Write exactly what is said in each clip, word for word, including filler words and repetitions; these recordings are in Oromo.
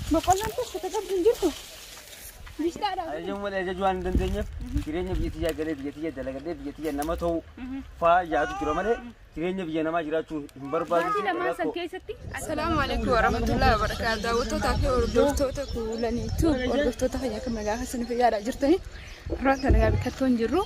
بقولهم بس تقبل جرته ليش تعرف أجمع ولا أجمع دندنيا كيريني بيجي قلت بيجي دلك قلت بيجي نما تو فا جاتو كرامله كيريني بيجي نما جراتو برباد السلام عليكم ورحمة الله وبركاته وتوتاك وردوتوتا كولاني تو وردوتوتا هيا كم نجاح سن في جارة جرتني رحت أنا بكتون جرو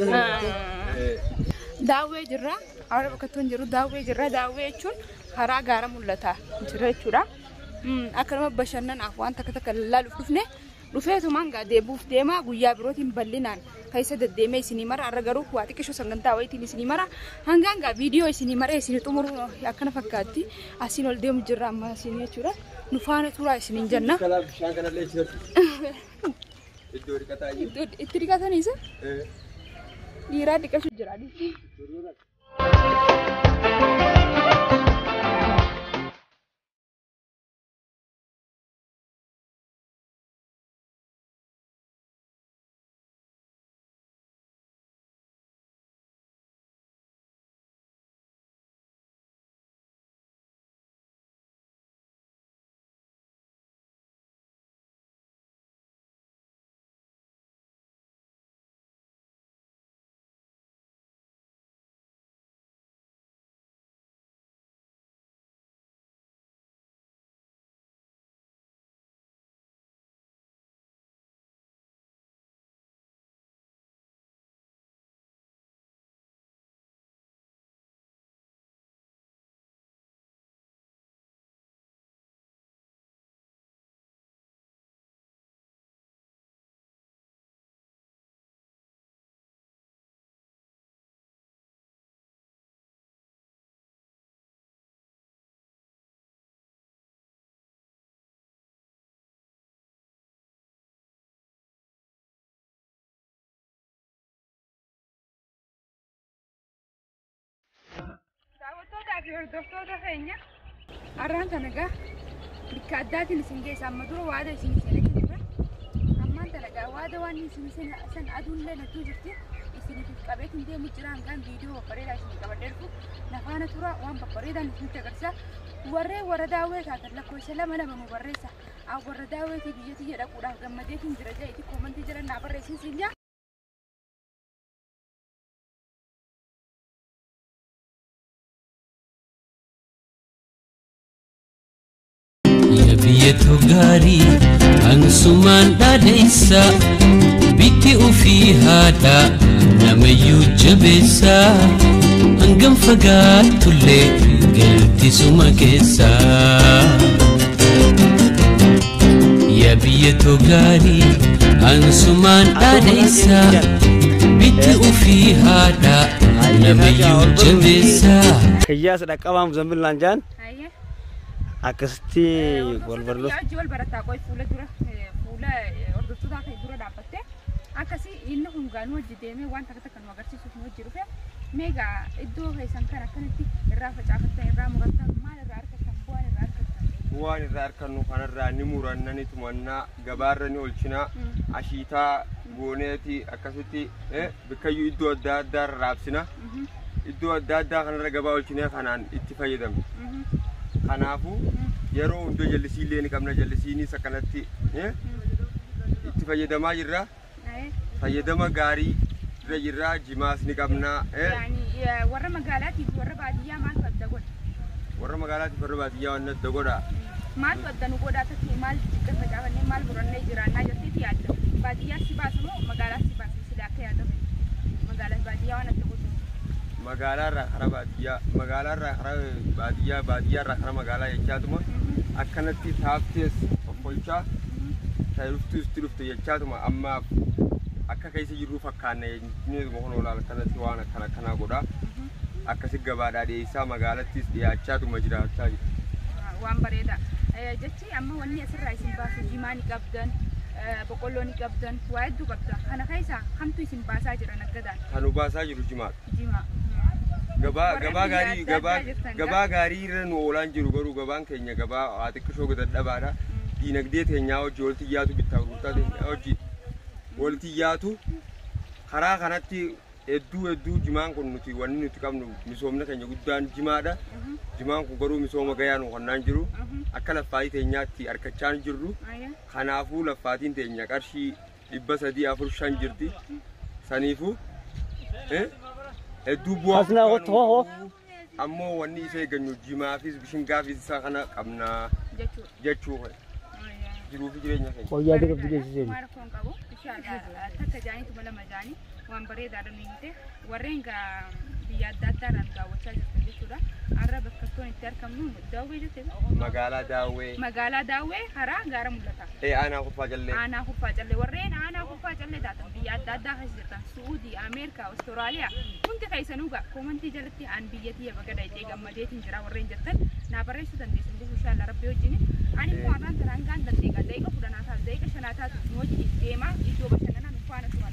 داوي جرا أنا بكتون جرو داوي جرا داوي شون هرا جارم ولا تا جرا شورا أكرم بشرنا أخوان تكتك لا لفنه رفيعته مانجا ديبوف ديما ويا بروتين بلينان كيسة الديما سينمار أرجعوا واتي كشو سنجنتا ويتي سينمار هنگانجا فيديو سينمار سيني تمر يا كنا فكرتي أسينو الديم جرام سيني شورا نفانة تورا سيني جنة كلام شان كنا ليش الدوري كتاعي الدوري كتاعي نيسا ديرا ديكشو جرادي Doctor Fenya, Aranta Naga, Bicadati in Singas, Amaduro, Wada is in Seneca, Amantanaga, Wada one is in San Adun and two is in Cabetin de Mujiran video of Parada in Cabaderco, Navanatura, one Papareda and Hintagarsa, Warre Waradawe at La Cosella Madame Varesa, our Waradawe, the Yeti, Gamadating, the commentator and Navarresis in Ya. Biyatu gari angsuman dadesa biti ufi hada namayu jabesa angam fagat tulle galti suma kesa ya biyatu gari angsuman dadesa biti ufi hada namayu jabesa kaya sudah kawam zambil lanjan أكستي والبرلو. جوال برتا كوي فولا درا فولا أردو تدا كي درا دابته. أكسي إنهم قانون جديمه وان تكتك كانوا أقرسي سوف نوجرو فيه. ميجا إدو هاي سانكارا كنتي الرافع جاكتا الرام غتا ما الرارك كمبوان الرارك. وان الرارك كانوا كان الراني مورنا نتمنى جبارني ولشنا عشيتا بونيتي أكستي إيه بكيو إدو داد دار رابسنا. إدو داد دار كان رجبا ولشنا كانان اتفاقيدم. Kanafu yeroo hundo jallisii illee qabna jallisiini sakanatti eh itti fayyadamaa jirra fayyadama gaarii irra jirra jimaas ni qabna eh yani warra magaalaati warra baadiyyaa maal fadda godha warra magaalaati warra baadiyyaa waan adda godha maal fadda nu godha ta'e maal cidda facaafannee maal burannee jiraannaa jirtiiti yaadda baadiyyaa si baasu moo magaalaa si baasu sidaa akka yaadda magaalaa baadiyyaa waan adda godha magaalaa irraa karaa baadiyyaa magaalaa irraa karaa baadiyyaa baadiyyaa irraa karaa magaalaa jechaatuma akkanatti taaftees qopholchaa taayiruftuus tirufte jechaatuma ammaaf akka keessa jirru fakkaanne neetuma kun olaal akkanatti waan akkana akkanaa godha akkasi gabaadhaa dhiyeessaa magaalattis dhiyaachaatuma jiraachaa jira waan bareeda jechi amma wanni asirraa isin baasu jimaani qabdan boqqollooni qabdan waa hedduu qabda kana keessa kamtu isin baasaa jira naggadaan kanu baasaa jiru jimaa jimaa gabaa gabaa gaarii gabaa gabaa gaarii irra nu oolaan jiru garuu gabaan keenya gabaa xiqqishoo dadhabaadha diinagdee teenyaa hojii waltiyyaatu bittaa gurgurtaa teenyaa hojii waltiyyaatu karaa kanatti hedduu hedduu jimaan kun nuti wanni nuti qabnu misoomna keenya guddaan jimaadha. Jimaan kun garuu misooma gayaa nu kannaan jiru. Akka laffaatii teenyaatti harkachaan jirru. Kanaafuu laffaatiin teenya qarshii dhibba sadii afur shan jirti. Saniifuu hedduu bu'aa ammoo wanni isa eeggannu jimaafis bishingaafis isa kana qabna jechuudha. Jiruu fi jireenya keenya. Qoyyaa ta'e qabdi geessisee. Maal koon qabu inshallah takka jaanitu mala majaanii waan bareedaadha nuti warreen gaa biyya adda addaadhaan daawwachaa jirtu jechuudha. Har'a bakka toon itti argamnu daawwee jettee magaalaa daawwee magaalaa daawwee karaa gaara mul'ata. Ee aanaa kuffaa jallee. Aanaa kuffaa jallee warreen aanaa kuffaa jallee taatan biyya adda addaa keessa jirtan Suudii, Ameerikaa, Awustiraaliyaa hundi keessanuu gaa koomantii jalatti aan biyyattii baga dhayxee gammadeetiin jira warreen jettan naa barreessuu dandeessan jechuudha inshallah rabbi wajjin. Ani immoo afaan taraan gaan dandeeqa daqiiqa kudhanaa taatu daqiiqa shanaa taatu nu wajjin deemaa iddoo bashannanaa nu faana turan.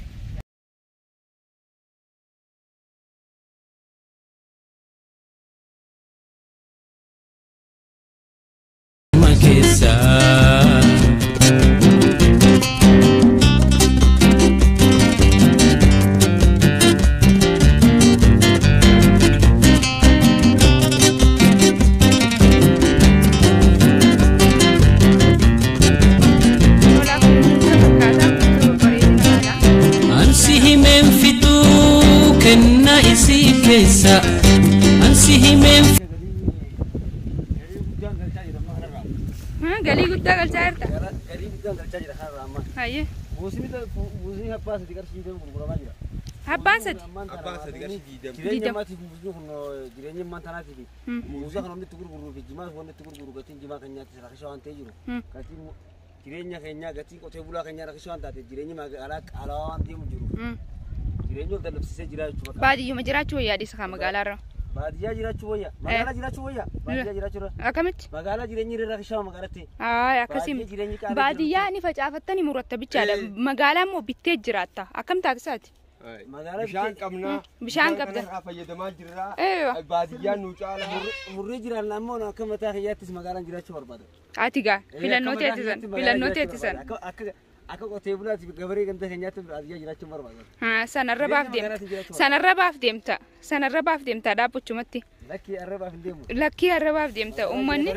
Galii guddaa galchaa jirta. Galii guddaa galchaa jira har'a amma. Hayyee. Buusni buusni abbaa sadi qarshii deemu gurguramaa jira. Abbaan sadi. Abbaan sadi qarshii deemu. Jireenya maatii buusni kun jireenya mantanaatiif. Buusa kana wanti itti gurguruu fi jimaa wanti itti gurguru gatiin jimaa keenyaatti rakkishaa waan ta'ee jiru. Gatiin jireenya keenyaa gatiin qotee bulaa keenyaa rakkishaa waan taate jireenyi magaalaa qaalawaa waan deemu jiru. Jireenyi ol dallabsiisee jira jechuudha. Baadiyyuma jiraachuu yaadisa kan magaalaarra. Baadiyyaa jiraachuu wayya. Magaalaa jiraachuu wayya. Baadiyyaa jiraachuu irra. Akkamitti? Magaalaa jireenyi irra rakkishaa magaalatti. Haa akkasii. Baadiyyaa ni facaafattanii muratta bichaadha. Magaalaa immoo bittee jiraatta. Akkam taatisaati? Bishaan qabna. Bishaan qabda. Bishaan fayyadamaa jirra. Eeyyoo. Baadiyyaan nu caala. Murree jiraan ammoo akka mataa kiyyaattis magaalaan jiraachuu barbaada. Ati gaa filannoo teettisan filannoo teettisan. Akka akka qotee bulaati gabaree ganda keenyaatti baadiyyaa jiraachuu barbaada. Haa sanarra baaf deemta. Sanarra baaf deemta. Sanarra baaf deemta dhaabbuchumatti. Lakkii arra baaf deemu. Lakkii arra baaf deemta uummanni.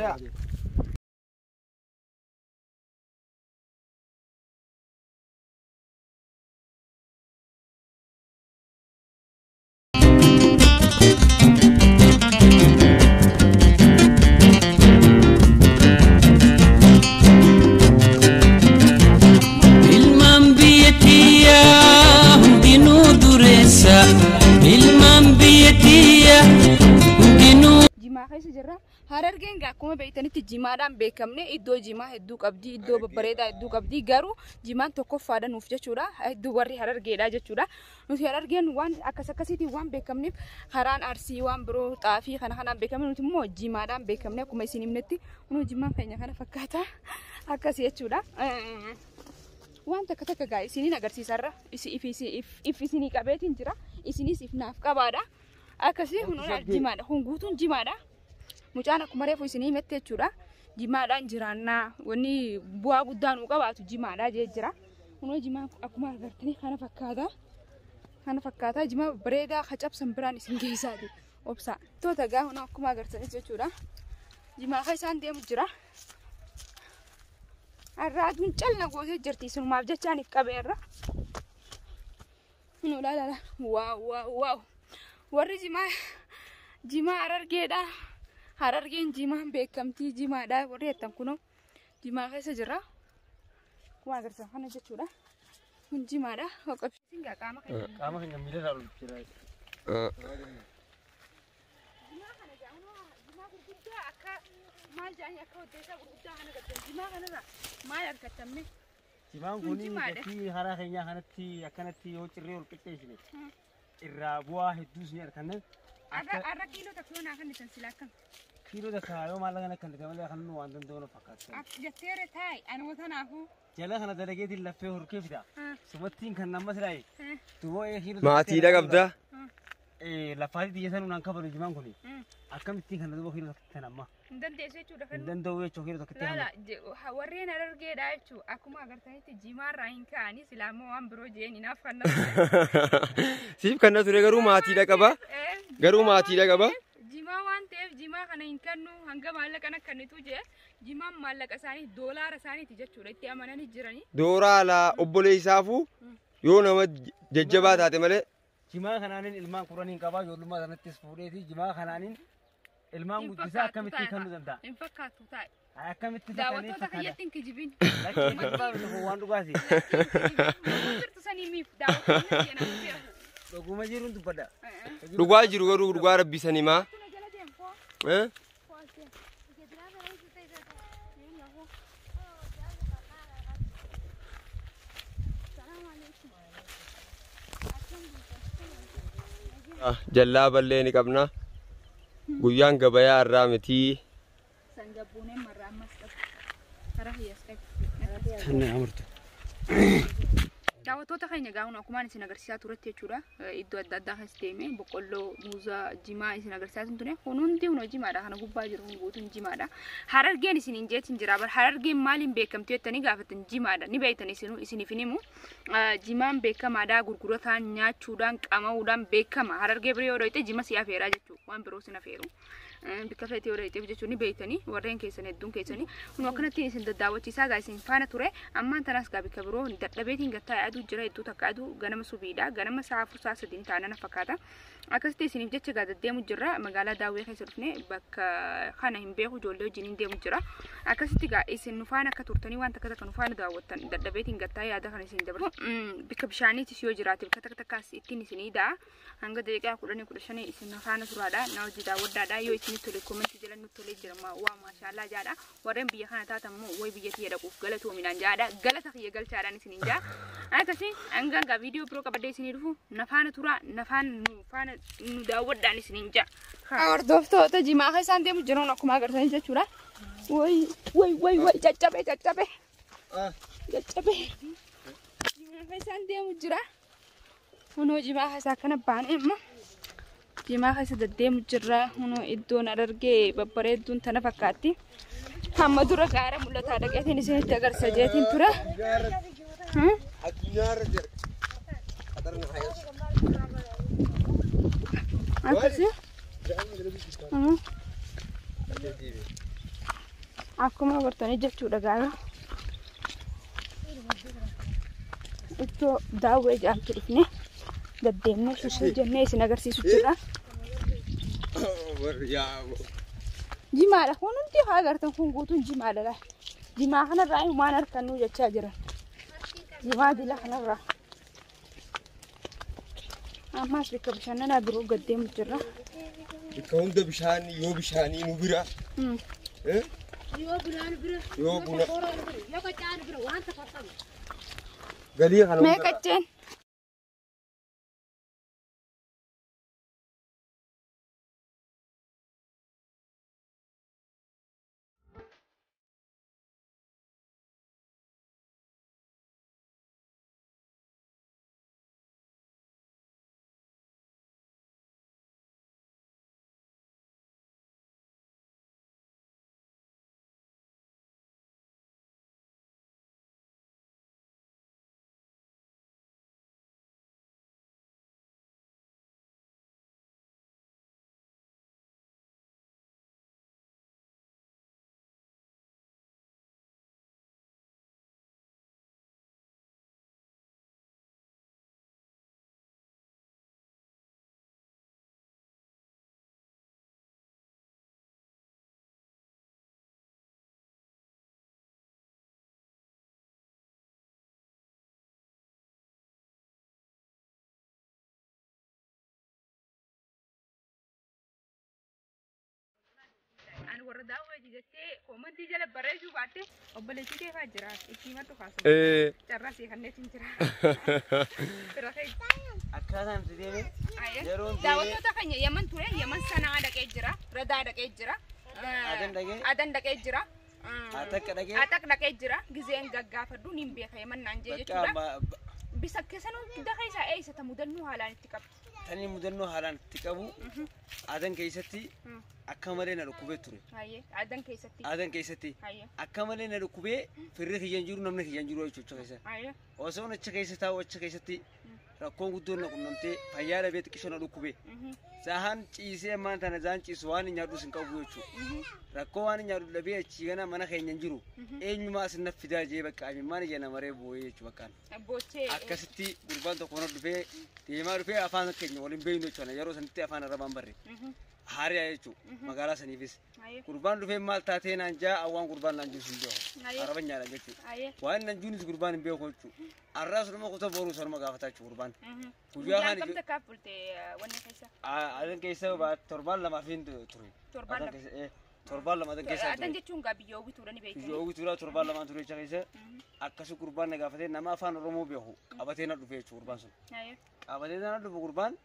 Harargeen akkuma beektanitti jimaadhaan beekamne iddoo jimaa hedduu qabdi iddoo babbareedaa hedduu qabdi garuu jimaan tokkoffaadha nuuf jechuudha hedduu warri harargeedha jechuudha nuti harargeen waan akkas akkasiitiin waan beekamneef karaan arsii waan biroo xaafii kana kanaan beekamne nuti immoo jimaadhaan beekamne akkuma isin himnetti nu jimaan keenya kana fakkaata akkas jechuudha waan takka takka gaa isiniin agarsiisarra if isinii qabeetiin jira isinis if naaf qabaadha akkasii kun jimaadha kun guutuun jimaadha. Mucaan akkuma reefu isinii mette jechuudha. Jimaadhaan jiraannaa wanni bu'aa guddaa nu qabaatu jimaadhaa jee jira. Kunoo jimaa akkuma agartanii kana fakkaata. Kana fakkaata jimaa bareedaa kacabsan biraan isin geessaati. Obsa. Toota gaa kunoo akkuma agartanii jechuudha. Jimaa kan isaan deemu jira. Arraaduun calna gootee jirti isinumaaf jechaaniif qabeerra. Kunoo laala waaw waaw waaw. Warri jimaa jimaa Harargeedha. Harargeen jimaan beekamtii jimaadha warri jettan kunoo jimaa keessa jira. Akkuma agartan kana jechuudha. Kun jimaadha. Qabsiisin gaa qaama keenya. Qaama keenya miilarraa ol jira. Jimaa kana jaanoo jimaa gurguddaa akka maal jaanii akka hojjetaa gurguddaa kana gaddan jimaa kanarra maal argattamne? Jimaan kun gatii haraa keenyaa kanatti akkanatti yoo cirree ol qixxeessine irraa bu'aa hedduus ni arganna. Arra kiiloo takka naa kan isan sila akkam. Kiiloo takka yoo maallaqa kan itti malee kan nu waan danda'u fakkaata. Jetteere taa'e ani wotanaafuu. Jala kana dalageetiin laffee horkee fida. Sumattiin kan nama silaaye. Tuboo ee kiiloo. Maatiidha qabda. lafaati xiyyeessan naan kabalu jimaan kuni akkamitti kan duuba kiiloo tokko tanamma dandeessee jechuudha kan danda'u jechuu kiiloo tokko laala warreen argeedha jechuu akkuma agartanitti jimaarraa hin ka'anii silaamoo waan biroo jeen hinaaf kan siif kan ture garuu maatiidha qaba garuu maatiidha qaba jimaa waan ta'eef jimaa kana hin kennu hanga maallaqa na kennitu jee jimaan maallaqa isaanii doolaara isaaniiti jechuudha itti amananii jiranii dooraala obboleessaafu yoo nama jajjabaa taate malee jimaa kanaanin ilmaan kuraniin qabaa ijoollummaa sanattis fuudheeti jimaa kanaanin ilmaan guddisaa akkamitti kennuu danda'a hin fakkaatu taa'e akkamitti daawwattoota kiyyattiin kijibin waan dhugaasi sirtu sanii miif daawwattoonni jedhamu dhuguma jiruun dubbadha dhugaa jiru garuu dhugaa rabbisanii maa jallaa ballee ni qabna guyyaan gabayaa irraa miti sangabuuneen marraa ammas qabu karaa hiyyeessa tanne amurtu daawwattoota keenya gaa'uun akkuma isin agarsiisaa turetti jechuudha iddoo adda addaa keessa deemee boqqolloo muuzaa jimaa isin agarsiisaa ture hundi hundi jimaadha kana gubbaa jiru kun guutuun jimaadha harargeen isin hin jeetin jira bar harargeen maaliin beekamtu jettanii gaafatan jimaadha ni beektan isinu isiniif himu jimaan beekamaadha gurgurataan nyaachuudhaan qamamuudhaan beekama harargee biroo yoo dhoyte jima si'a feeraa jechuudha waan biroo sina feeru bikka feetee yoo dhoyteef jechuun ni beektanii warreen keessan hedduun keessanii kun akkanatti isin daddaawwachiisaa gaa isin faana ture ammaan tanas gaa bikka biroo dadhabeetiin gattaa yaaduu jira hedduu takka aduu ganama subiidha ganama saafuu saa sadiin taanana fakkaata akkasitti isiniif jecha gaa deddeemu jirra magaalaa daawwee keessa dhufne bakka kana hin beeku ijoollee wajjin hin deemu jira akkasitti gaa isin nufaan akka turtanii waan takka takka nufaana daawwattan dadhabeetiin gattaa yaada kana isin dabalu bikka bishaaniitis yoo jiraate bikka takka takkaas ittiin isiniidha hanga daqiiqaa kudhanii kudha shanii isin nufaana turaadha na hojii daawwadhaadha yoo isin tole koomenti jala nutti tolee jira ma waa maashaallah jaadha warreen biyya kana taatan immoo way biyya tiyya dhaquuf galatoominaan jaadha galata kiyya galchaadhaan isiniin jaa akkasii hanga hanga viidiyoo biroo qabadee isinii dhufu nafaana turaa nafaan nu faana nu daawwadhaan isiniin jaa hordoftoota jimaa keessaan deemu jiruun akkuma agartanii jechuudha way way way way caccabe caccabe caccabe jimaa keessaan deemu jira hunoo jimaa keessaa kana baane immoo jimaa keessa deddeemu jirra hunoo iddoon argee babbareedduun tana fakkaatti hamma dura gaara mul'ataa dhaqeetiin isinitti agarsiisa jeetiin tura akkasii akkuma agartanii jechuudha gaara iddoo daawwee jaamtu dhufne deddeemnee shishii jennee isin agarsiisu jira jimaadha kun hundi haa agartan kun guutuun jimaadha jimaa kanarraa himaan harkannuu jechaa jiran jimaa dila kanarraa ammaas bikka bishannanaa biroo gaddeemu jirra bikka hunda bishaan yoo bishaanii nu bira yoo bunaan bira yoo buna yoo qacaan bira waan tafaatamu galii kana mee qacceen warra daawwee jettee koomenti jala bareechuu baatte obboleettii kee faa jira itti himatu kaasa carraa see kanneetiin jira akkaataan itti deeme daawwattoota keenya yaman ture yaman sanaa dhaqee jira radaa dhaqee jira adan dhaqee jira atak dhaqee jira gizeen gaggaafadhu niin beeka yaman naan jee jechuudha bisa keessanuu daqa isaa eeysata mudannuu haalaan itti qabdi tani mudannoo haalaan itti qabu aadan keessatti akka malee na dhukkubee ture. Hayyee aadan keessatti. Aadan keessatti Hayyee. akka malee na dhukkubee firri kiyyan jiru namni kiyyan jiru jechuudha keessa. Hayyee. Osoo achi keessa taa'u achi keessatti rakkoon guddoon na qunnamtee fayyaa dhabee xiqqishoo na dhukkubee. Sahan ciisee ammaan tana zaan ciisu waan nyaadhu sin qabu jechuudha. Rakkoo waan nyaadhu dhabee achi gana mana keenyan jiru. Eenyumaa asin na fidaa jee bakka maan ija namaree boo'ee jechuudha bakkaan. Boochee. Akkasitti gurbaan tokko na dhufee deemaa dhufee afaan keenya waliin beeynu jechuudha yeroo sanitti afaan arabaan barre. Haariyaa jechuudha magaalaa saniifis. Gurbaan dhufee maal taatee naan jaa awwaan gurbaan naan jiru sin beeku. Araba nyaadha jechuudha. Waan naan jirunis gurbaan hin beeku jechuudha. Arraas nama kutaa booruu sarma gaafataa jechuudha gurbaan. Guyyaa kan kamta kaafulte wanni keessa. Aadan keessa torbaan lama fiin ture. Torbaan lama. Torbaan lama aadan keessa ture. Aadan jechuun gaa biyyoo bituudha ni beektu. Biyyoo bituudha torbaan lama ture keessa. Akkasii gurbaan na gaafatee nama afaan Oromoo beeku qabatee na dhufee jechuudha gurbaan sun. Qabatee na dhufu gurbaan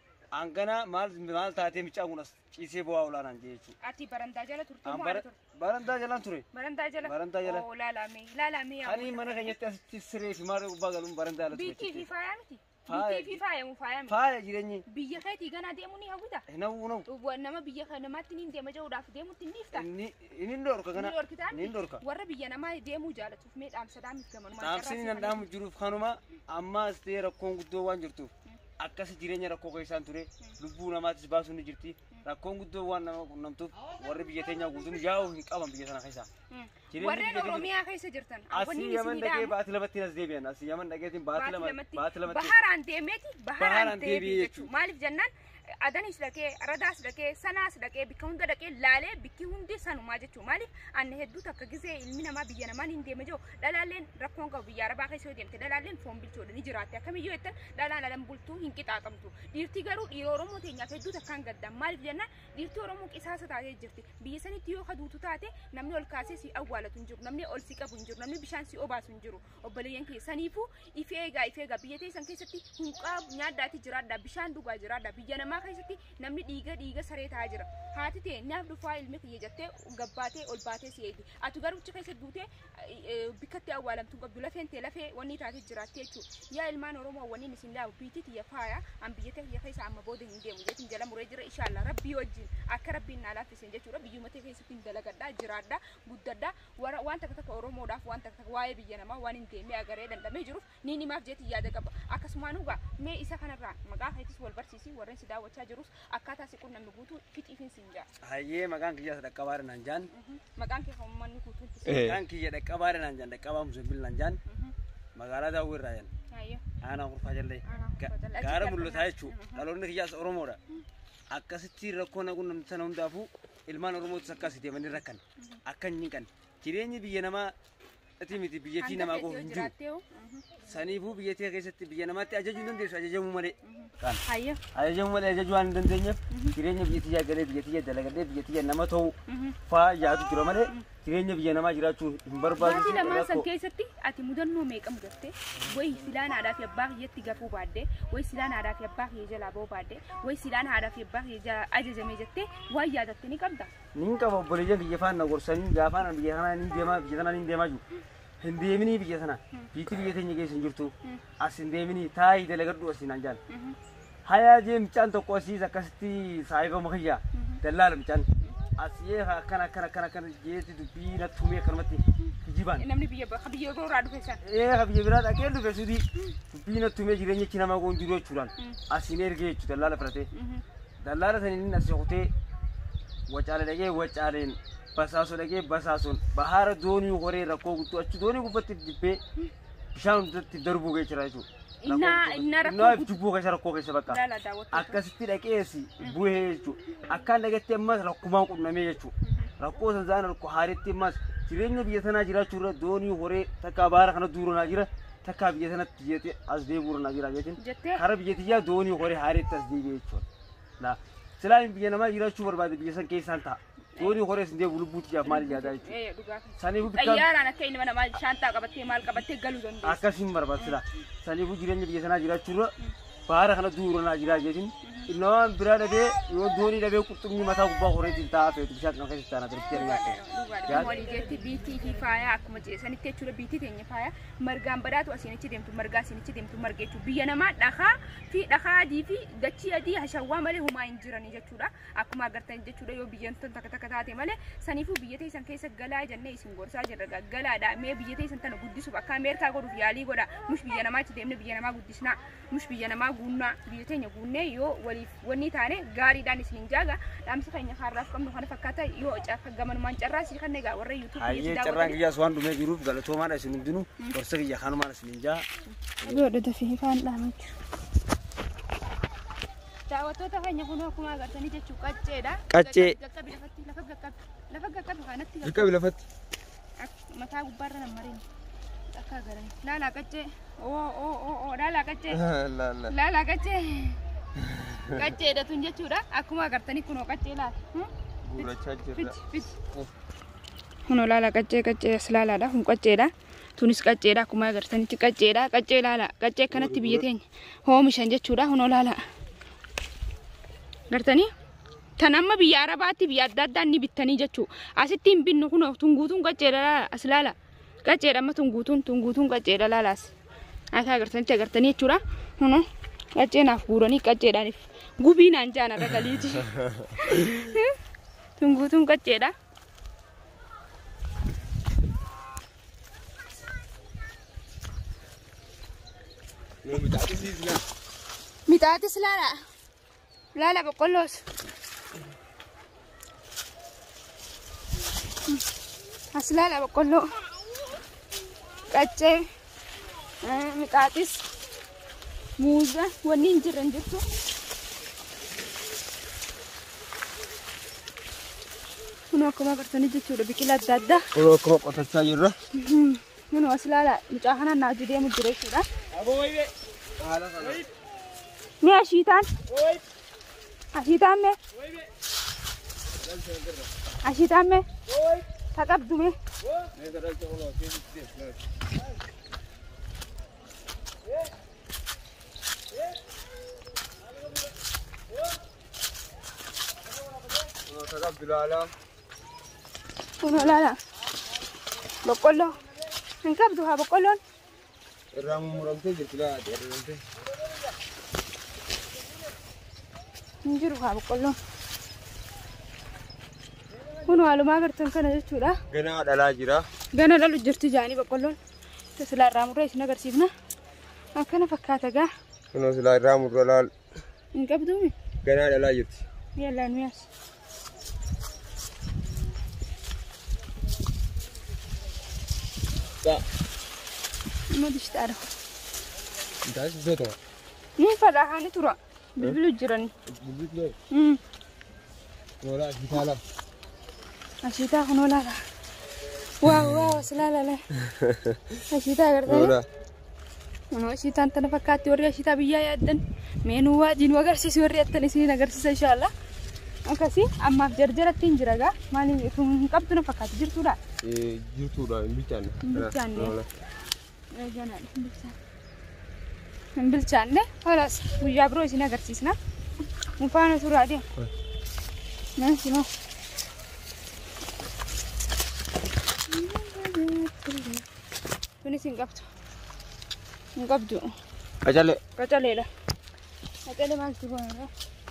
angana maal maal taatee micaa kunas ciisee bu'aa olaanaan jechuudha. Ati barandaa jala turte moo ala turte? Barandaa jalaan ture. Barandaa jala. Barandaa jala. Oo laalame laalame yaa. Ani mana keenyatti asitti siree fi maal gubbaa galuun barandaa jala ture. Biitii fi faaya miti. Biitii fi faaya mu faaya miti. Faaya jireenyi. Biyya keetii ganaa deemuu ni hawwita. Namu namu. Nama biyya kana namaatti ni deema jedhuudhaaf deemutti ni ifta. Inni inni dorka kana. Ni dorkitaan. Ni dorka. Warra biyya namaa deemuu jaalatuuf mee dhaamsa dhaamif gamanuma. Dhaamsini nan dhaamu jiruuf kanuma ammaas ta'ee rakkoon guddoo waan jirtuuf. Akkas jireenya rakkoo keessaan ture lubbuu namaatis baasuu ni jirti rakkoon guddoo waan nama qunnamtuuf warri biyya teenyaa guutuun yaa'u hin qaban biyya sana keessa. Warreen Oromiyaa keessa jirtan. Asii yaman dhaqee baatii lamatti as deebi'an asii yaman dhaqeetiin baatii lamatti baatii lamatti. Baharaan deemeeti baharaan deebii jechuudha. Maaliif jennaan adanis dhaqee aradaas dhaqee sanaas dhaqee bikka hunda dhaqee laalee bikki hundi sanumaa jechuudha. Maaliif anna hedduu takka gisee ilmi namaa biyya namaan hin deeme jiru dhalaalleen rakkoon qabu biyya arabaa keessa yoo deemte dhalaalleen foon bilchoodha ni jiraatte akkamiyyuu jettan dhalaan alan bultuu hin qixaaxamtu. Dhiirti garuu dhiira Oromoo teenyaaf hedduu takkaan gaddan maaliif jennaan dhiirti Oromoo qisaasa taatee jirti. Biyya sanitti yoo kaduutu taate namni ol kaasee si awwaalatu hin jiru namni ol si qabu hin jiru namni bishaan si obaasu hin jiru. Obboleeyyan keessaniifuu ifee egaa ifee egaa biyya teessan keessatti hunqaa nyaaddaati jiraadha bishaan dhugaa jiraadha biyya namaa keessatti namni dhiiga dhiiga saree taa'aa jira. Haati ta'e naaf dhufaa ilmi kiyya jettee gabbaatee ol baatee si eegi. Ati garuu achi keessa duutee bikkatti awwaalamtu qabdu lafeen ta'e lafee wanni taatee jiraatte jechuudha. Yaa ilmaan Oromoo wanni isin laabu biitii tiyya faaya an biyya tiyya keessa amma booda hin deemu jechuun jala muree jira inshallah rabbii wajjin akka rabbiin naa laaffisen jechuudha. Biyyuma ta'e keessatti hin dalagadhaa jiraadhaa guddadhaa waan takka takka Oromoodhaaf waan takka takka waa'ee biyya namaa waan hin deemee agaree dandamee jiruuf ni nimaaf jeetii yaada qaba. Akkasumaan ugaa mee isa kanarraa maqaa keetis wal barsiisii warreen si daawwachaa jirus akkaataa si qunnamni guutuu fixiifin siin jaa. Hayyee maqaan kiyya dhaqqabaadha naan jaan. Maqaan kee uummanni guutuun. Maqaan kiyya dhaqqabaadha naan jaan dhaqqabaa musambil naan jaan. Magaalaa daawwii irraa jaan. Hayyee. Aanaa kurfaa jallee. Gaara mul'ataa jechuudha. Dhaloonni kiyyaas Oromoodha. Akkasitti rakkoo na qunnamti sana hundaafuu ilmaan Oromootis akkasii deemanii rakkan. Akka hin kan. Jireenyi biyya namaa ati miti biyyattii namaa koo hin jiru. Saniifuu biyyattii keessatti biyya namaatti ajajuu hin dandeessu ajajamuu malee. Hayyee. Ajajamuu malee ajajuu waan hin dandeenyeef jireenya biyyattii galee biyyattii dalagadee biyyattii nama ta'u faa yaadu jira malee jireenya biyya namaa jiraachuu hin barbaadu. Maatii lamaan san keessatti ati mudannoo meeqa mudatte wayi silaan aadaa fi abbaa kiyyatti gafuu baadde wayi silaan aadaa fi abbaa kiyya jalaa ba'uu baadde wayi silaan aadaa fi abbaa kiyya ajajamee jettee waan yaadatte ni qabda. Ni qaba obboleeyyan kiyya faana gorsanii gaafaan biyya kanaa ni deemaa biyya kanaa ni deemaa jiru. Hin deemini biyya sana biitti biyya teenya keessa hin jirtu as hin deemini taa'ii dalagadhu as hin anjaan. Hayaa jee micaan tokko asiis akkasitti saayiba mukiyyaa dallaala micaan asii akkana akkana akkana akkana jeeti dubbii natti humee akkanumatti kijibaan. Namni biyya biyya biraa dhufe san. Ee biyya biraa dhaqee dhufe sudii dubbii natti humee jireenyichi nama goon jiru jechuudhaan asiin ergee jechuudha dallaala filatee dallaala saniin as yookutee wacaale dhaqee wacaaleen basaaso dhaqee basaasoon bahaara doonii horee rakkoo guutuu achi doonii gubbatti dibbee bishaan hundatti darbuu geechira jechuudha. Inna inna rakkoo jibbuu keessa rakkoo keessa bakka akkasitti dhaqeesi bu'ee jechuudha. Akkaan dhaqetti ammas rakkumaan qunnamee jechuudha. Rakkoo san zaan rakkoo haaritti ammas jireenya biyya sanaa jiraachuu irra doonii horee takka baara kana duuranaa jira takka biyya sanatti jettee as deebi'uuranaa jira jechuun kara biyyatiyyaa doonii horee haaritti as deebi'ee jechuudha. Silaan biyya namaa jiraachuu barbaade biyya san keessaan ta'a. Doonii horee sin deebi'u lubbuutti jaaf maal ijaadaa jechuudha. Saniifuu bikkaan xayyaaraan akka inni mana maal shaantaa qabattee maal qabattee galuu dandeessu. Akkasiin barbaachisa. Saniifuu jireenya biyya sanaa jiraachuu irra baara kana duuranaa jira jechuun إنه برا ده يودوني ده بيكتبني متى كوبا خوري تنتا في تبشر نفسي تانا تركيا Duuba walii jetti biitii fi faaya akkuma jeesanitti jechuudha biitii teenya faaya margaan badhaatu asinichi deemtu margaa asinichi deemtu marga jechuudha biyya namaa dhakaa fi dhakaa adii fi dachii adii hashawwaa malee humaa hin jirani jechuudha akkuma agartan jechuudha yoo biyyan tan takka takka taate malee saniifuu biyya teessan keessa galaa jennee isin gorsaa jirra galaadha mee biyya teessan tana guddisuuf akka Ameerikaa godhuuf yaalii godha mush biyya namaatti deemne biyya namaa guddisnaa mush biyya namaa guunnaa biyya teenya guunnee yoo waliif wanni taane gaariidhaan isin jaaga dhaamsa keenya harraaf qabnu kana fakkaata yoo caafa gamanumaan carraa si kan egaa warra YouTube Aye carraan kiyyaa suwaan dhumee jiruuf galatoomaadha isin hundinuu gorsa kiyya kanumaan isin jaa. Godhata fi ifaan dhaamachu. Daawwattoota keenya kun akkuma agartanii jechuun qacceedha. Qaccee. Gaqqabi lafatti lafa gaqqabi lafa gaqqabi kanatti Gaqqabi lafatti. mataa gubbaarra nammariin akka agaranii laala qaccee oo oo oo oo laala qaccee Laala. laala qaccee qacceedha tun jechuudha akkuma agartanii kunoo qaccee laala. Gurrachaa jirra. Fit fit. Kuno laala qaccee qaccee as laalaadha kun qacceedha tunis qacceedha akkuma agartanitti qacceedha qaccee laala qaccee kanatti biyya teenya oomishan jechuudha kuno laala gartanii tan amma biyya arabaatti biyya adda addaa ni bittanii jechuu asitti hin binnu kuno tunguutuun qacceedha laala as laala qacceedha amma tunguutuun tunguutuun qacceedha laalaas akka agartanitti agartanii jechuudha kuno qaccee naaf guuranii qacceedhaaniif gubii naan jaana ragaliiti tunguutuun qacceedha. Mitaatis laala laala boqqolloos as laala boqqolloo qaccee mitaatis muuza wanni hin jirre hin jirtu kun akkuma agartanii jechuudha biqilaa adda addaa Kun akkuma qotachaa jirra. kun as laala mucaa kanaan naa deemu jira jechuudha. Ni ashiitaan ashiitaan mee ashiitaan mee taqabdu mee Taqabdu laala. kuno laala boqqolloo hin qabdu haa boqqolloon Irraa mummuramtee jirti laala dheeramtee. hin jiru haa boqqolloon kun waalumaa agartan kana jechuudha Ganaa dhalaa jira. gana dhalu jirti jaanii boqqolloon silaa irraa murree isin agarsiifna akkana fakkaata gaa Kunoo silaa irraa murra laal. hin qabduumi Ganaa dhalaa jirti. yaallaan miyaas Ta'a. amma dishtaadha Taasi sootuma. ni fadhaa haani tura bilbilu jirani Bilbilee. Hmm. Noolaa gitaala. ashiitaa kunoo laala waaw waaw as laalala ashiitaa agartanii Noolaa. kunoo ashiitaan tana fakkaatti warri ashiitaa biyyaa yaaddan meenuu waajii nu agarsiisu warri attan isin agarsiisa inshaallah akkasii ammaaf jarjaratti hin jira gaa maaliif kun hin qabdu na fakkaatti jirtuudha Jirtuudha hin bilchaanne. hin bilchaanne eeganaadha hin bilchaanne hin bilchaanne halas guyyaa biroo isin agarsiisna nu faana suuraa deema nansi moo tunis hin qabdu hin qabdu Qacalee. qacaleedha qacalee maaltu goonaa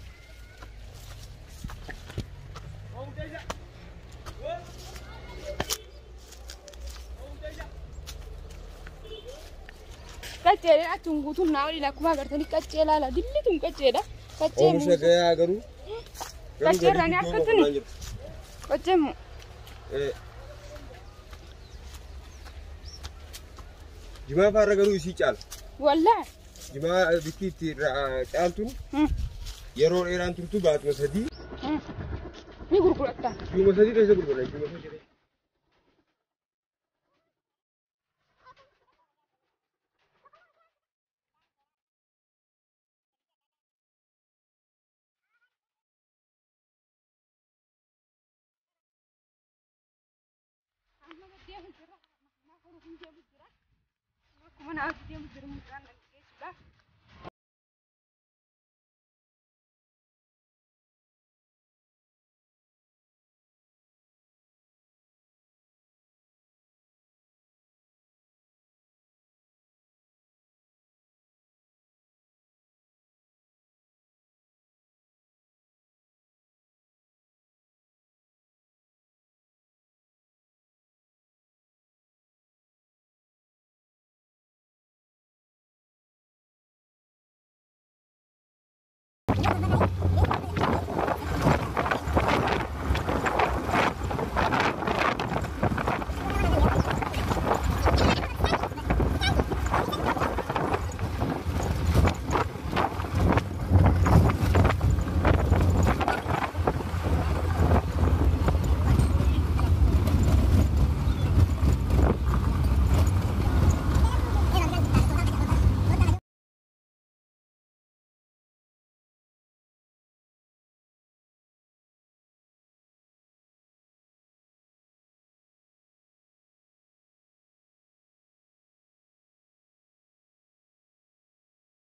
qacceedha tunguutuun naa olii akkuma agartanii qaccee laala dillituun qacceedha qaccee Oomisha gayaa garuu. qaccee irraanii akkatuni qaccee moo Jimaa faarra garuu isii caala. wallaa Jimaa bikki itti caaltuun yeroo dheeraan turtu baatuma sadii. ni gurguratta Juma sadii keessa gurgurra. Juma sadii. akkuma naa deemu jiru mucaan nan geessuudha Thank you.